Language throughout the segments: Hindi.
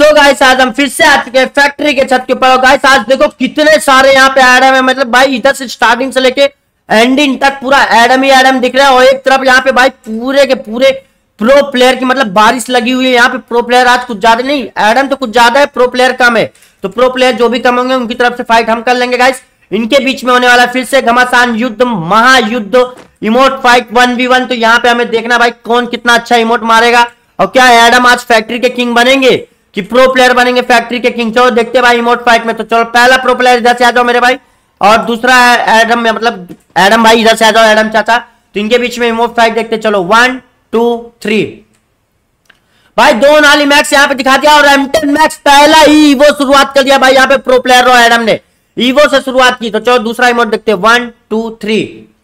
हेलो गाइस, आज हम फिर से आ चुके हैं फैक्ट्री के छत के ऊपर। गाइस आज देखो कितने सारे यहाँ पे एडम है, मतलब भाई इधर से स्टार्टिंग से लेके एंडिंग तक पूरा एडम ही एडम दिख रहा है। और एक तरफ यहाँ पे भाई पूरे के पूरे प्रो प्लेयर की मतलब बारिश लगी हुई है। यहाँ पे प्रो प्लेयर आज कुछ ज्यादा नहीं, एडम तो कुछ ज्यादा है, प्रो प्लेयर कम है। तो प्रो प्लेयर जो भी कम होंगे उनकी तरफ से फाइट हम कर लेंगे गाइस। इनके बीच में होने वाला फिर से घमासान युद्ध, महायुद्ध, इमोट फाइट 1v1। तो यहाँ पे हमें देखना भाई कौन कितना अच्छा इमोट मारेगा और क्या एडम आज फैक्ट्री के किंग बनेंगे कि प्रो प्लेयर बनेंगे फैक्ट्री के किंग। चलो देखते हैं भाई इमोट फाइट में। तो चलो पहला प्रो प्लेयर इधर से आ जाओ मेरे भाई, और दूसरा एडम में मतलब एडम भाई इधर से आ जाओ, एडम चाचा। तो इनके बीच में इमोट फाइट देखते। चलो 1 2 3 भाई। दो नाली मैक्स यहाँ पे दिखा दिया और M10 मैक्स पहला ही ईवो शुरुआत कर दिया भाई। यहाँ पे प्रो प्लेयर और एडम ने ईवो से शुरुआत की। तो चलो दूसरा इमोट देखते हैं 1 2 3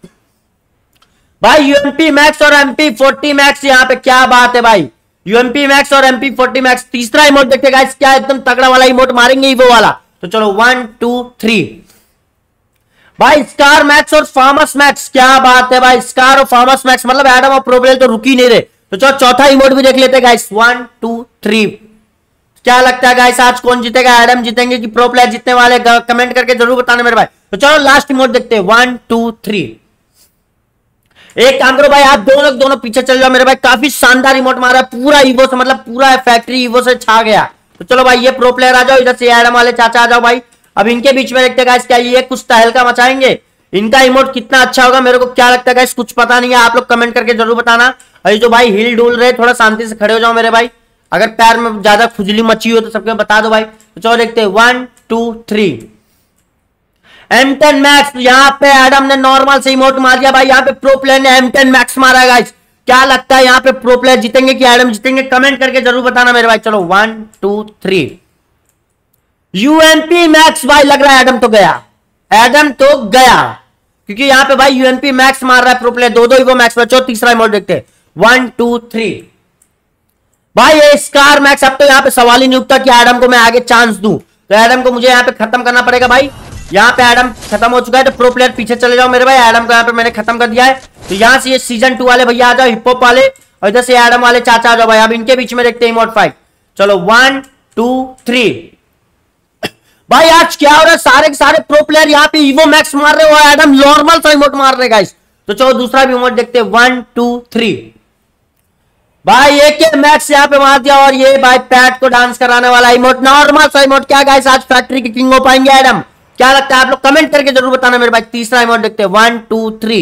भाई। UMP मैक्स और MP40 मैक्स यहाँ पे क्या बात है भाई। UMP मैक्स और MP40 मैक्स। तीसरा इमोट देखते गाइस, क्या एकदम तगड़ा वाला इमोट मारेंगे ईवो वाला। तो चलो 1 2 3 भाई। स्कार मैक्स और फार्मस मैक्स, क्या बात है भाई। स्कार और फार्मस मैक्स मतलब एडम और प्रो प्लेयर तो रुक ही नहीं रहे। तो चलो चौथा इमोट भी देख लेते हैं गाइस 1 2 3। क्या लगता है गाइस आज कौन जीतेगा, एडम जीतेंगे कि प्रो प्लेयर जीतने वाले, कमेंट करके जरूर बताना मेरे भाई। तो चलो लास्ट इमोट देखते हैं 1 2 3। एक काम करो भाई, आप दोनों पीछे चल जाओ मेरे भाई। काफी शानदार इमोट मारा है पूरा ईवो से, मतलब पूरा फैक्ट्री ईवो से छा गया। तो चलो भाई ये प्रो प्लेयर आ जाओ, इधर से एडम वाले चाचा आ जाओ भाई। अब इनके बीच में देखते हैं गाइस क्या ये कुछ तहलका मचाएंगे। इनका इमोट कितना अच्छा होगा मेरे को क्या लगता है गाइस, कुछ पता नहीं है। आप लोग कमेंट करके जरूर बताना। और जो भाई हिल डुल रहे थोड़ा शांति से खड़े हो जाओ मेरे भाई। अगर पैर में ज्यादा खुजली मची हो तो सबके बता दो भाई। तो चलो देखते हैं 1 2 3 M10 मैक्स। यहाँ पे एडम ने नॉर्मल से इमोट मार दिया भाई। यहाँ पे प्रो प्लेयर ने M10 मैक्स मारा है गाइस। क्या लगता है यहाँ पे प्रो प्लेयर जीतेंगे कि एडम जीतेंगे, कमेंट करके जरूर बताना मेरे भाई। चलो 1 2 3 UMP मैक्स भाई। लग रहा है एडम तो गया, एडम तो गया, क्योंकि यहाँ पे भाई UMP मैक्स मार रहा है प्रो प्लेयर। दो इवो मैक्स बचो। तीसरा इमोट देखते हैं 1 2 3 भाई। ये स्कार मैक्स। अब तो यहाँ पे सवाल ही नहीं उठता कि एडम को मैं आगे चांस दूं। तो एडम को मुझे यहाँ पे खत्म करना पड़ेगा भाई। यहाँ पे एडम खत्म हो चुका है, तो प्रो प्लेयर पीछे चले जाओ मेरे भाई। एडम को यहाँ पे मैंने खत्म कर दिया है। तो यहाँ से ये सीजन 2 वाले भैया आ जाओ, हिप हॉप वाले, और इधर से एडम वाले चाचा आ जाओ भाई। अब इनके बीच में देखते हैं इमोट फाइट। चलो 1 2 3 भाई। आज क्या हो रहा है, सारे के सारे प्रो प्लेयर यहाँ पे ईवो मैक्स मार रहे हो, एडम नॉर्मल सा इमोट मार रहे गाइस। तो चलो दूसरा भी इमोट देखते हैं 1 2 3 भाई। एक मैक्स यहाँ पे मार दिया और ये भाई पैट को डांस कराने वाला इमोट, नॉर्मल सा इमोट। क्या गाइस आज फैक्ट्री के किंग हो पाएंगे एडम, क्या लगता है आप लोग कमेंट करके जरूर बताना मेरे भाई। तीसरा इमोट देखते हैं 1 2 3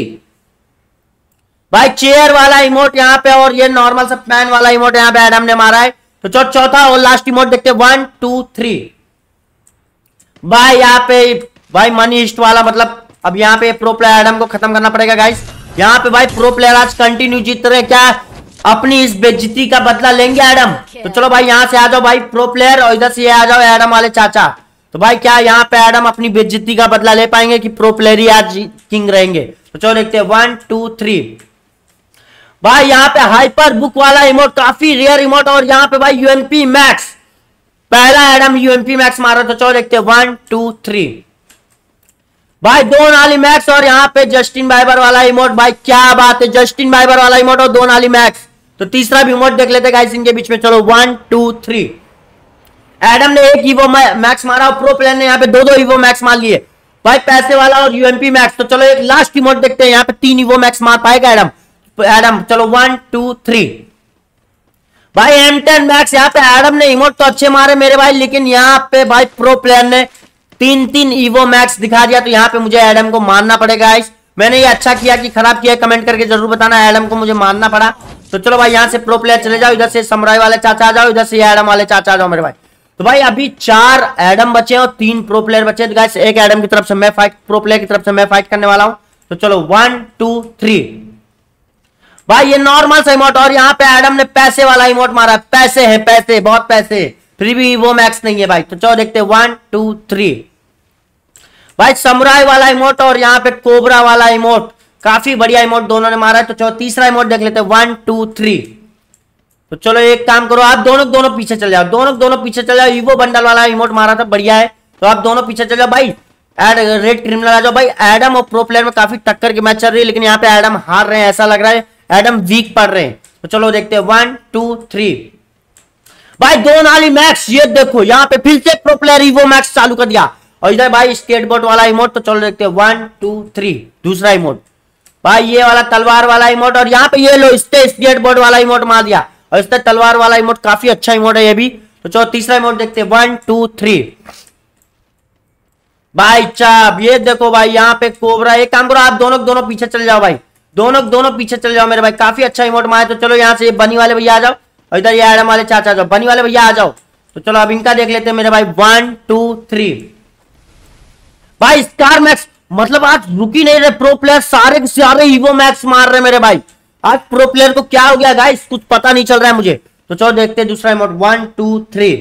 भाई। चेयर वाला इमोट यहाँ पे और ये नॉर्मल सा पैन वाला इमोट यहाँ पे एडम ने मारा है। तो चलो चौथा और लास्ट इमोट देखते हैं 1 2 3 भाई। यहाँ पे भाई मनी ईस्ट वाला, मतलब अब यहाँ पे प्रो प्लेयर एडम को खत्म करना पड़ेगा गाइस। यहाँ पे भाई प्रो प्लेयर आज कंटिन्यू जीत रहे, क्या अपनी इस बेइज्जती का बदला लेंगे एडम। तो चलो भाई यहाँ से आ जाओ भाई प्रो प्लेयर, और इधर से आ जाओ एडम वाले चाचा। तो भाई क्या यहाँ पे एडम अपनी बेइज्जती का बदला ले पाएंगे कि प्रो प्लेयर ही आज किंग रहेंगे। तो चलो देखते हैं 1 2 3 भाई। यहाँ पे हाइपर बुक वाला इमोट, काफी रेयर इमोट, और यहाँ पे भाई UMP मैक्स। पहला एडम UMP मैक्स मारा। तो चलो देखते हैं 1 2 3 भाई। दो नाली मैक्स और यहाँ पे जस्टिन बाइबर वाला इमोट भाई। क्या बात है, जस्टिन बाइबर वाला इमोट और दो नाली मैक्स। तो तीसरा भी इमोट देख लेते हैं गाइस इनके बीच में। चलो 1 2 3 एडम ने एक ईवो मैक्स मारा और प्रो प्लेयर ने यहाँ पे दो ईवो मैक्स मार लिए भाई, पैसे वाला और UMP मैक्स। तो चलो एक लास्ट इमोट देखते हैं, यहाँ पे 3 ईवो मैक्स मार पाएगा एडम। चलो 1 2 3 भाई। M10 max. यहाँ पे एडम ने इमोट तो अच्छे मारे मेरे भाई, लेकिन यहाँ पे भाई प्रो प्लेयर ने 3 ईवो मैक्स दिखा दिया। तो यहाँ पे मुझे एडम को मानना पड़ेगा गाइस। मैंने ये अच्छा किया कि खराब किया, कमेंट करके जरूर बताना। एडम को मुझे मानना पड़ा। तो चलो भाई यहाँ से प्रो प्लेयर चले जाओ, इधर से समुराई वाले चाचा आ जाओ, इधर से एडम वाले चाचा आ जाओ मेरे भाई। तो भाई अभी 4 एडम बचे और 3 प्रो प्लेयर बचे। तो गाइस एक एडम की तरफ से मैं फाइट, प्रो प्लेयर की तरफ से मैं फाइट करने वाला हूं। तो चलो 1 2 3 भाई। ये नॉर्मल सा इमोट और यहाँ पे एडम ने पैसे वाला इमोट मारा। पैसे है, पैसे, बहुत पैसे, फिर भी वो मैक्स नहीं है भाई। तो चलो देखते हैं 1 2 3 भाई। समुराई वाला इमोट और यहाँ पे कोबरा वाला इमोट, काफी बढ़िया इमोट दोनों ने मारा है। तो चलो तीसरा इमोट देख लेते हैं 1 2 3 तो चलो एक काम करो, आप दोनों पीछे चले जाओ, दोनों पीछे चले जाओ। ईवो बंडल वाला इमोट मारा था, बढ़िया है। तो आप दोनों पीछे चले जाओ भाई। रेड क्रिमिनल आ जाओ भाई। एडम और प्रो प्लेयर में काफी टक्कर की मैच चल रही है, लेकिन यहाँ पे एडम हार रहे हैं, ऐसा लग रहा है एडम वीक पड़ रहे हैं। तो चलो देखते हैं 1 2 3 भाई दो नाली मैक्स, ये देखो यहाँ पे फिर से प्रो प्लेयर ईवो मैक्स चालू कर दिया। और इधर भाई स्केटबोर्ड वाला इमोट, तो चलो देखते हैं 1 2 3 दूसरा इमोट भाई ये वाला तलवार वाला इमोट। और यहाँ पे ये लो इससे स्केटबोर्ड वाला इमोट मार दिया, और इससे तलवार वाला इमोट काफी अच्छा इमोट है ये भी। तो चलो तीसरा इमोट देखते हैं 1 2 3 भाई चाप, ये देखो भाई यहाँ पे कोबरा। एक काम करो आप दोनों पीछे चले जाओ भाई, दोनों पीछे चले जाओ मेरे भाई, काफी अच्छा इमोट मारे। तो चलो यहाँ से ये बनी वाले भैया आ जाओ, और इधर ये एडम वाले चाचा आ जाओ, बनी वाले भैया आ जाओ। तो चलो अब इनका देख लेते हैं मेरे भाई 1 2 3 भाई स्टार मैक्स, मतलब आज रुकी नहीं रहे प्रो प्लेयर, सारे के सारे ईवो मैक्स मार रहे मेरे भाई। आज प्रो प्लेयर को क्या हो गया गाइस, कुछ पता नहीं चल रहा है मुझे। तो चलो देखते हैं दूसरा इमोट 1 2 3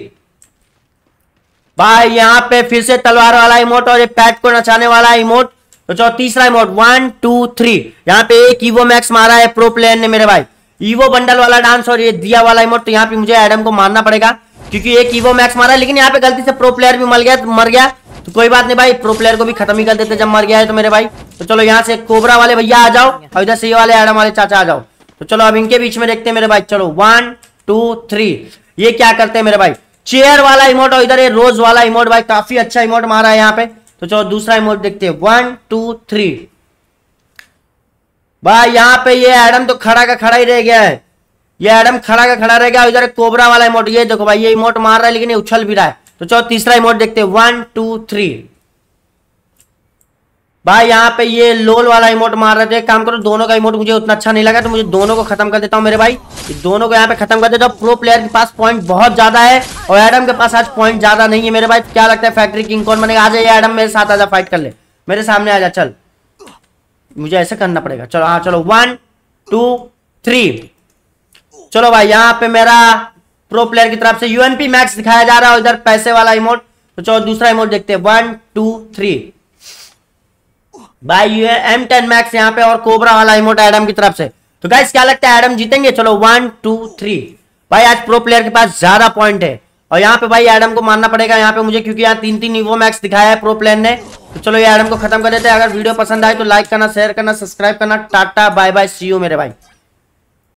भाई यहाँ पे फिर से तलवार वाला इमोट और एक पैट को नचाने वाला इमोट। तो चलो तीसरा इमोट 1 2 3 यहाँ पे एक ईवो मैक्स मारा है प्रो प्लेयर ने मेरे भाई, ईवो बंडल वाला डांस और ये दिया वाला इमोट। तो यहाँ पे मुझे एडम को मारना पड़ेगा क्योंकि एक ईवो मैक्स मारा है, लेकिन यहाँ पे गलती से प्रो प्लेयर भी मर गया। तो कोई बात नहीं भाई, प्रो प्लेयर को भी खत्म ही कर देते जब मर गया है तो मेरे भाई। तो चलो यहाँ से कोबरा वाले भैया आ जाओ, और इधर से ये वाले एडम वाले चाचा आ जाओ। तो चलो अब इनके बीच में देखते हैं मेरे भाई। चलो 1 2 3 ये क्या करते हैं मेरे भाई, चेयर वाला इमोट और इधर ये रोज वाला इमोट भाई, काफी अच्छा इमोट मारा है यहाँ पे। तो चलो दूसरा इमोट देखते हैं 1 2 3 भाई यहाँ पे ये एडम तो खड़ा का खड़ा ही रह गया है, ये एडम खड़ा का खड़ा रह गया। इधर कोबरा वाला इमोट, ये देखो भाई ये इमोट मार रहा है लेकिन ये उछल भी रहा है। तो चलो तीसरा इमोट देखते हैं 1 2 3 भाई यहाँ पे ये लोल वाला इमोट मार रहे थे। काम करो दोनों का इमोट मुझे उतना अच्छा नहीं लगा, तो मुझे दोनों को खत्म कर देता हूँ मेरे भाई, दोनों को यहाँ पे खत्म कर देता हूँ। प्रो प्लेयर के पास पॉइंट बहुत ज्यादा है और एडम के पास आज पॉइंट ज्यादा नहीं है मेरे भाई। क्या लगता है फैक्ट्री किंग कौन बनेगा? आ जाए एडम मेरे साथ, आजा फाइट कर ले, मेरे सामने आ जा, चल मुझे ऐसे करना पड़ेगा। चलो हाँ चलो 1 2 3 चलो भाई यहाँ पे मेरा प्रो प्लेयर की तरफ से यूएनपी मैक्स दिखाया जा रहा है, इधर पैसे वाला इमोट। तो चलो दूसरा इमोट देखते हैं 1 2 3 भाई ये M10 मैक्स यहाँ पे और कोबरा वाला इमोट एडम की तरफ से। तो गाइस क्या लगता है एडम जीतेंगे? चलो 1 2 3 भाई आज प्रो प्लेयर के पास ज्यादा पॉइंट है और यहाँ पे भाई एडम को मारना पड़ेगा यहाँ पे मुझे, क्योंकि यहाँ 3 ईवो मैक्स दिखाया है प्रो प्लेयर ने। तो चलो ये एडम को खत्म कर देते हैं। अगर वीडियो पसंद आए तो लाइक करना, शेयर करना, सब्सक्राइब करना। Tata bye bye, see you मेरे भाई।